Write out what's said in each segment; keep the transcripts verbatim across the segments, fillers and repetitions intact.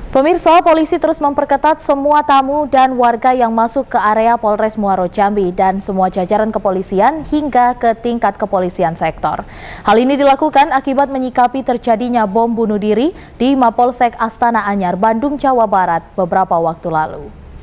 Pemirsa, polisi terus memperketat semua tamu dan warga yang masuk ke area Polres Muaro Jambi dan semua jajaran kepolisian hingga ke tingkat kepolisian sektor. Hal ini dilakukan akibat menyikapi terjadinya bom bunuh diri di Mapolsek Astana Anyar, Bandung, Jawa Barat beberapa waktu lalu.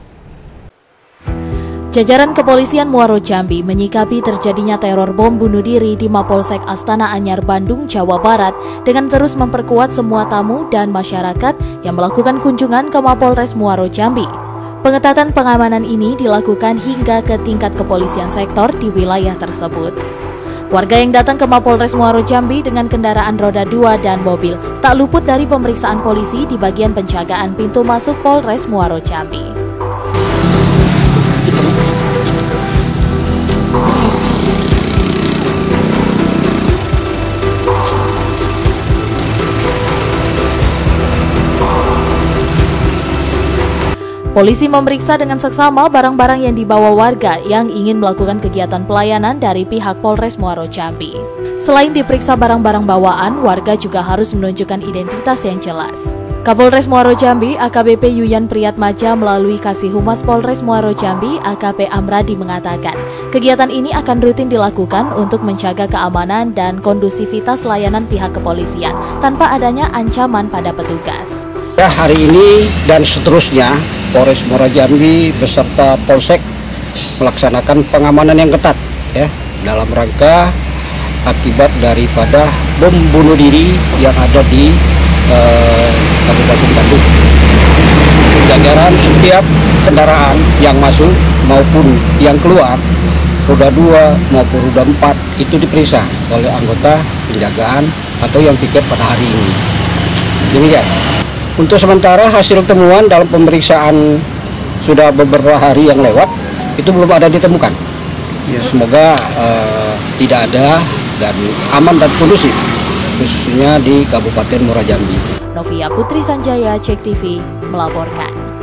Jajaran kepolisian Muaro Jambi menyikapi terjadinya teror bom bunuh diri di Mapolsek Astana Anyar, Bandung, Jawa Barat dengan terus memperkuat semua tamu dan masyarakat yang melakukan kunjungan ke Mapolres Muaro Jambi. Pengetatan pengamanan ini dilakukan hingga ke tingkat kepolisian sektor di wilayah tersebut. Warga yang datang ke Mapolres Muaro Jambi dengan kendaraan roda dua dan mobil tak luput dari pemeriksaan polisi di bagian penjagaan pintu masuk Polres Muaro Jambi. Polisi memeriksa dengan seksama barang-barang yang dibawa warga yang ingin melakukan kegiatan pelayanan dari pihak Polres Muaro Jambi. Selain diperiksa barang-barang bawaan, warga juga harus menunjukkan identitas yang jelas. Kapolres Muaro Jambi, A K B P Yuyan Priyatmaja melalui Kasih Humas Polres Muaro Jambi, A K P Amradi mengatakan, kegiatan ini akan rutin dilakukan untuk menjaga keamanan dan kondusivitas layanan pihak kepolisian tanpa adanya ancaman pada petugas. Ya, hari ini dan seterusnya, Polres Muaro Jambi beserta Polsek melaksanakan pengamanan yang ketat ya dalam rangka akibat daripada bom bunuh diri yang ada di eh, Kabupaten Bandung. Jajaran setiap kendaraan yang masuk maupun yang keluar, roda dua maupun roda empat itu diperiksa oleh anggota penjagaan atau yang piket pada hari ini. Demikian. Untuk sementara hasil temuan dalam pemeriksaan sudah beberapa hari yang lewat itu belum ada ditemukan. Ya. Semoga uh, tidak ada dan aman dan kondusif khususnya di Kabupaten Muaro Jambi. Novia Putri Sanjaya, Cek T V melaporkan.